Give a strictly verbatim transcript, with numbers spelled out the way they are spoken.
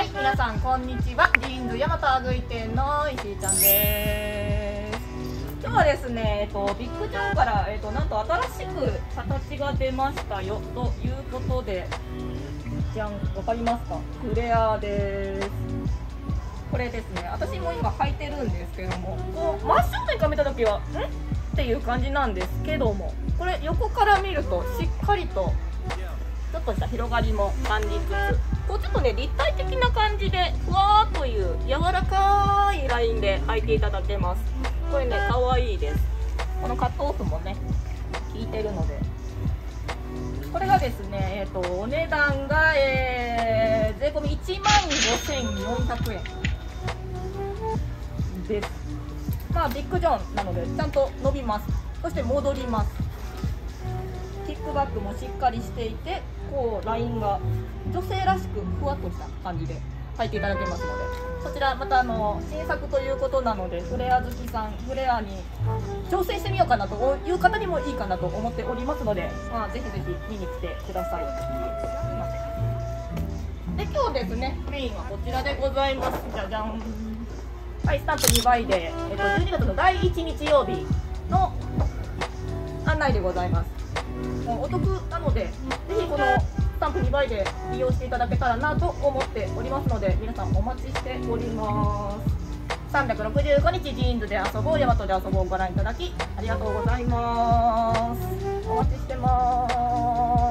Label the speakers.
Speaker 1: はい、皆さんこんにちは。ジーンズ大和あぐい店の石井ちゃんです。今日はですね、えっとビッグジョンからえっとなんと新しく形が出ましたよということで、じゃん、わかりますか？フレアです。これですね、私も今履いてるんですけども、こう真正面から見た時はんっていう感じなんですけども、これ横から見るとしっかりとちょっとした広がりも感じつつ、こうちょっとね立体的な感じでふわーっという柔らかいラインで履いていただけます。これね可愛いです。このカットオフもね効いてるので、これがですね、えー、とお値段が、えー、税込みいちまんごせんよんひゃくえんです。まあビッグジョンなのでちゃんと伸びます。そして戻ります。キックバックもしっかりしていて、こうラインが女性らしくふわっとした感じで履いていただけますので、そちらまたあの新作ということなので、フレア好きさん、フレアに挑戦してみようかなという方にもいいかなと思っておりますので、まあ、ぜひぜひ見に来てください。で今日ですね、メインはこちらでございます。じゃじゃん。はい、スタンプにばいで、えっと、じゅうにがつのだいいち日曜日の案内でございます。お得なので、ぜひこのスタンプにばいで利用していただけたらなと思っておりますので、皆さんお待ちしております。さんびゃくろくじゅうごにちジーンズで遊ぼう、大和で遊ぼうをご覧いただきありがとうございます。お待ちしてます。